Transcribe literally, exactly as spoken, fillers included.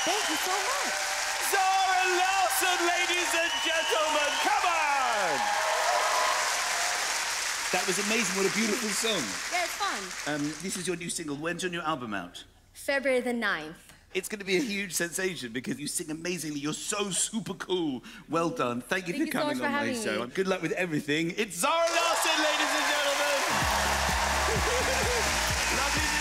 Thank you so much. Zara Larsson, ladies and gentlemen, come on! That was amazing. What a beautiful song. Yeah, it's fun. Um, this is your new single. When's your new album out? February the ninth. It's going to be a huge sensation because you sing amazingly. You're so super cool. Well done. Thank you Thank for you so coming much on for my having show. me. Good luck with everything. It's Zara Larsson, ladies and gentlemen. Lovely